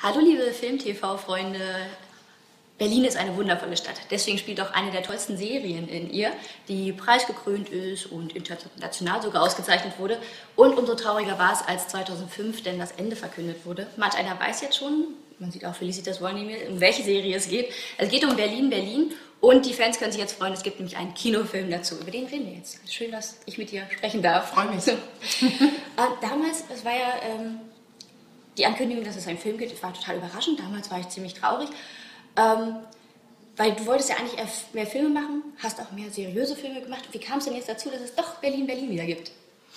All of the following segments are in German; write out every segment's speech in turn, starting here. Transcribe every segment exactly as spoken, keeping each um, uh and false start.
Hallo liebe Film-T V-Freunde. Berlin ist eine wundervolle Stadt. Deswegen spielt auch eine der tollsten Serien in ihr, die preisgekrönt ist und international sogar ausgezeichnet wurde. Und umso trauriger war es, als zweitausendfünf denn das Ende verkündet wurde. Manch einer weiß jetzt schon, man sieht auch Felicitas Wollnämel, um welche Serie es geht. Es geht um Berlin, Berlin. Und die Fans können sich jetzt freuen, es gibt nämlich einen Kinofilm dazu. Über den reden wir jetzt. Schön, dass ich mit dir sprechen darf. Freue mich. äh, damals, es war ja ähm, die Ankündigung, dass es einen Film gibt, war total überraschend. Damals war ich ziemlich traurig. Ähm, weil du wolltest ja eigentlich mehr Filme machen, hast auch mehr seriöse Filme gemacht. Wie kam es denn jetzt dazu, dass es doch Berlin, Berlin wieder gibt?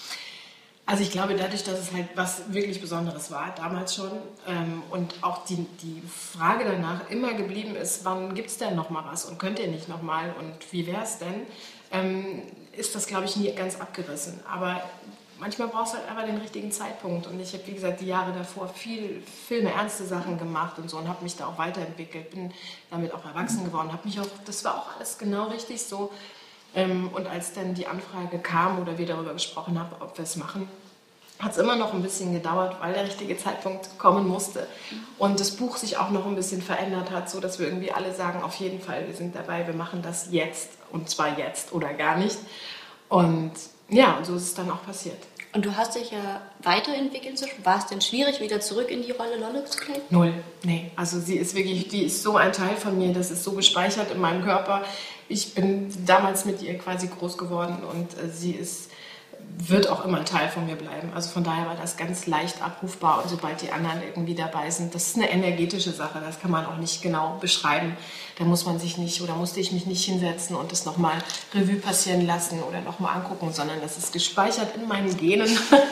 Also ich glaube, dadurch, dass es halt was wirklich Besonderes war, damals schon, ähm, und auch die, die Frage danach immer geblieben ist, wann gibt es denn noch mal was und könnt ihr nicht noch mal und wie wäre es denn, ähm, ist das, glaube ich, nie ganz abgerissen. Aber manchmal brauchst du halt einfach den richtigen Zeitpunkt. Und ich habe, wie gesagt, die Jahre davor viel Filme, ernste Sachen gemacht und so und habe mich da auch weiterentwickelt, bin damit auch erwachsen geworden, habe mich auch, das war auch alles genau richtig so. Und als dann die Anfrage kam oder wir darüber gesprochen haben, ob wir es machen, hat es immer noch ein bisschen gedauert, weil der richtige Zeitpunkt kommen musste. Und das Buch sich auch noch ein bisschen verändert hat, so dass wir irgendwie alle sagen, auf jeden Fall, wir sind dabei, wir machen das jetzt. Und zwar jetzt oder gar nicht. Und ja, und so ist es dann auch passiert. Und du hast dich ja weiterentwickelt. War es denn schwierig, wieder zurück in die Rolle Lolle zu kleiden? Null, nee. Also sie ist wirklich, die ist so ein Teil von mir, das ist so gespeichert in meinem Körper. Ich bin damals mit ihr quasi groß geworden und äh, sie ist, wird auch immer ein Teil von mir bleiben. Also von daher war das ganz leicht abrufbar und sobald die anderen irgendwie dabei sind, das ist eine energetische Sache, das kann man auch nicht genau beschreiben. Da muss man sich nicht oder musste ich mich nicht hinsetzen und das nochmal Revue passieren lassen oder nochmal angucken, sondern das ist gespeichert in meinen Genen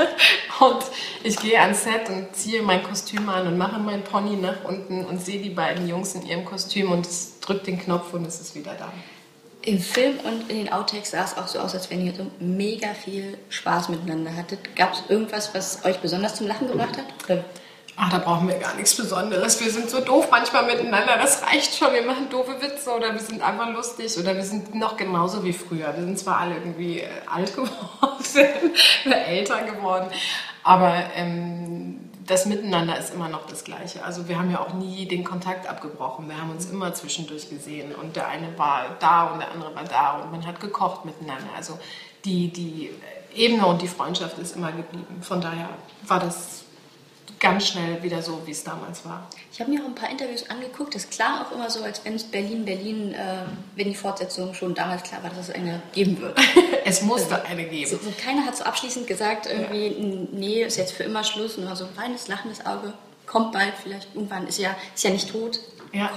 und ich gehe ans Set und ziehe mein Kostüm an und mache meinen Pony nach unten und sehe die beiden Jungs in ihrem Kostüm und es drückt den Knopf und es ist wieder da. Im Film und in den Outtakes sah es auch so aus, als wenn ihr so mega viel Spaß miteinander hattet. Gab es irgendwas, was euch besonders zum Lachen gebracht hat? Ach, da brauchen wir gar nichts Besonderes. Wir sind so doof manchmal miteinander, das reicht schon. Wir machen doofe Witze oder wir sind einfach lustig oder wir sind noch genauso wie früher. Wir sind zwar alle irgendwie alt geworden, älter geworden, aber ähm, das Miteinander ist immer noch das Gleiche. Also wir haben ja auch nie den Kontakt abgebrochen. Wir haben uns immer zwischendurch gesehen und der eine war da und der andere war da und man hat gekocht miteinander. Also die, die Ebene und die Freundschaft ist immer geblieben. Von daher war das ganz schnell wieder so, wie es damals war. Ich habe mir auch ein paar Interviews angeguckt. Es klang auch immer so, als wenn es Berlin, Berlin, äh, wenn die Fortsetzung schon damals klar war, dass es eine geben wird. Es musste also, eine geben. So, so keiner hat so abschließend gesagt, irgendwie, ja. Nee, ist jetzt für immer Schluss. Nur so ein kleines, lachendes Auge. Kommt bald, vielleicht irgendwann. Ist ja, ist ja nicht tot. Ja.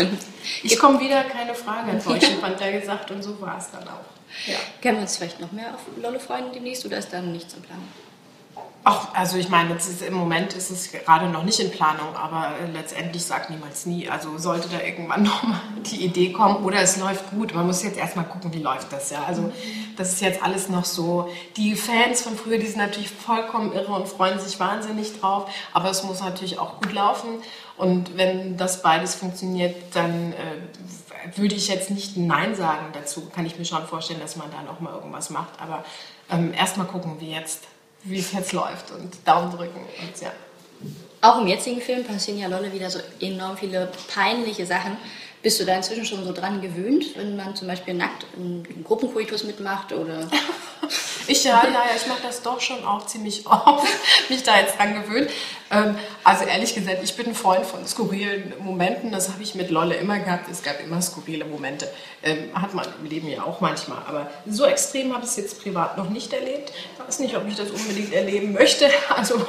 Ich komme wieder, keine Frage, hat Deutsche Panther gesagt und so war es dann auch. Ja. Können wir uns vielleicht noch mehr auf Lolle freuen demnächst oder ist da nichts im Plan? Ach, also ich meine, das ist, im Moment ist es gerade noch nicht in Planung, aber letztendlich sagt niemals nie. Also sollte da irgendwann nochmal die Idee kommen oder es läuft gut. Man muss jetzt erstmal gucken, wie läuft das, ja. Also das ist jetzt alles noch so. Die Fans von früher, die sind natürlich vollkommen irre und freuen sich wahnsinnig drauf, aber es muss natürlich auch gut laufen. Und wenn das beides funktioniert, dann äh, würde ich jetzt nicht Nein sagen dazu. Kann ich mir schon vorstellen, dass man da nochmal irgendwas macht. Aber ähm, erstmal gucken, wie jetzt. wie es jetzt läuft und Daumen drücken und ja. Auch im jetzigen Film passieren ja Lolle wieder so enorm viele peinliche Sachen. Bist du da inzwischen schon so dran gewöhnt, wenn man zum Beispiel nackt einen Gruppenkoitus mitmacht oder? Ich ja, ja, ja, ich mache das doch schon auch ziemlich oft, mich da jetzt dran gewöhnt. Ähm, also ehrlich gesagt, ich bin ein Freund von skurrilen Momenten, das habe ich mit Lolle immer gehabt, es gab immer skurrile Momente. Ähm, hat man im Leben ja auch manchmal, aber so extrem habe ich es jetzt privat noch nicht erlebt. Ich weiß nicht, ob ich das unbedingt erleben möchte, also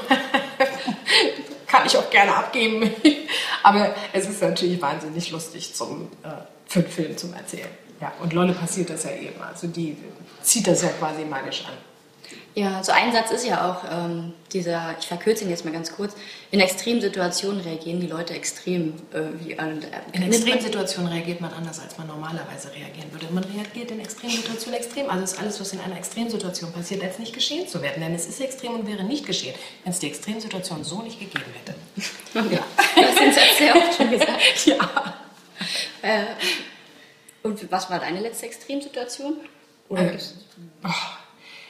kann ich auch gerne abgeben. Aber es ist natürlich wahnsinnig lustig zum, äh, für den Film zum Erzählen. Ja, und Lolle passiert das ja eben, also die zieht das ja quasi magisch an. Ja, so ein Satz ist ja auch ähm, dieser, ich verkürze ihn jetzt mal ganz kurz, in Extremsituationen reagieren die Leute extrem. Äh, wie, äh, in Extremsituationen reagiert man anders, als man normalerweise reagieren würde. Man reagiert in Extremsituationen extrem. Also ist alles, was in einer Extremsituation passiert, als nicht geschehen zu werden. Denn es ist extrem und wäre nicht geschehen, wenn es die Extremsituation so nicht gegeben hätte. Ja. Du hast den Satz sehr oft schon gesagt. Ja. Äh, und was war deine letzte Extremsituation? Oder äh, oh.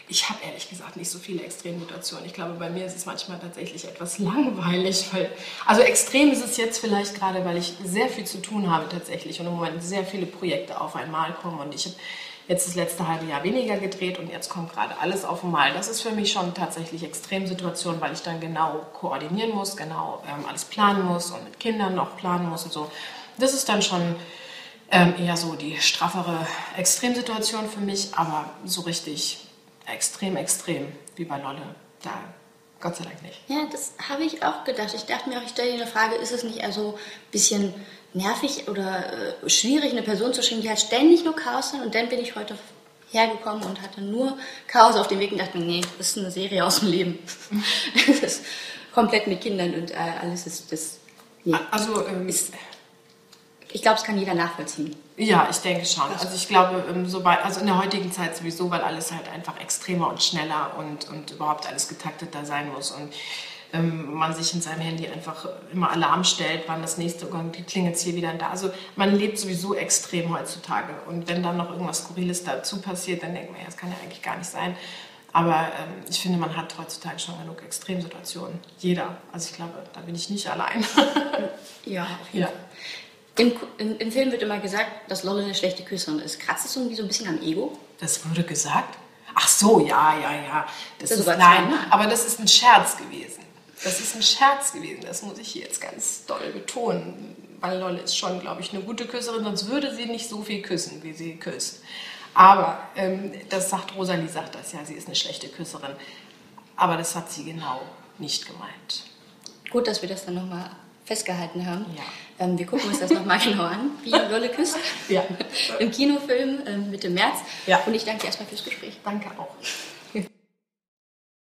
Ich habe ehrlich gesagt nicht so viele Extremsituationen. Ich glaube, bei mir ist es manchmal tatsächlich etwas langweilig. Weil, also extrem ist es jetzt vielleicht gerade, weil ich sehr viel zu tun habe tatsächlich und im Moment sehr viele Projekte auf einmal kommen. Und ich habe jetzt das letzte halbe Jahr weniger gedreht und jetzt kommt gerade alles auf einmal. Das ist für mich schon tatsächlich Extremsituation, weil ich dann genau koordinieren muss, genau ähm, alles planen muss und mit Kindern noch planen muss und so. Das ist dann schon ähm, eher so die straffere Extremsituation für mich, aber so richtig extrem, extrem wie bei Lolle, da Gott sei Dank nicht. Ja, das habe ich auch gedacht. Ich dachte mir auch, ich stelle dir eine Frage, ist es nicht also ein bisschen nervig oder äh, schwierig, eine Person zu schicken, die halt ständig nur Chaos hat, und dann bin ich heute hergekommen und hatte nur Chaos auf dem Weg und dachte mir, nee, das ist eine Serie aus dem Leben. Das ist komplett mit Kindern und äh, alles ist das. Nee. Also ähm, ist, ich glaube, es kann jeder nachvollziehen. Ja, ich denke schon. Also ich glaube, sobald, also in der heutigen Zeit sowieso, weil alles halt einfach extremer und schneller und, und überhaupt alles getakteter sein muss und ähm, man sich in seinem Handy einfach immer Alarm stellt, wann das nächste klingelt hier wieder da. Also man lebt sowieso extrem heutzutage und wenn dann noch irgendwas Skurriles dazu passiert, dann denkt man, ja, das kann ja eigentlich gar nicht sein. Aber ähm, ich finde, man hat heutzutage schon genug Extremsituationen. Jeder. Also ich glaube, da bin ich nicht allein. Ja, auf jeden Fall. Im, im, Im Film wird immer gesagt, dass Lolle eine schlechte Küsserin ist. Kratzt es irgendwie so ein bisschen am Ego? Das wurde gesagt? Ach so, ja, ja, ja. Das das ist, ist nein, ne? aber das ist ein Scherz gewesen. Das ist ein Scherz gewesen. Das muss ich hier jetzt ganz doll betonen. Weil Lolle ist schon, glaube ich, eine gute Küsserin, sonst würde sie nicht so viel küssen, wie sie küsst. Aber ähm, das sagt Rosalie, sagt das ja, sie ist eine schlechte Küsserin. Aber das hat sie genau nicht gemeint. Gut, dass wir das dann nochmal festgehalten haben. Ja. Ähm, wir gucken uns das nochmal genau an, wie Lolle küsst. Ja. Im Kinofilm ähm, Mitte März. Ja. Und ich danke dir erstmal fürs Gespräch. Danke auch.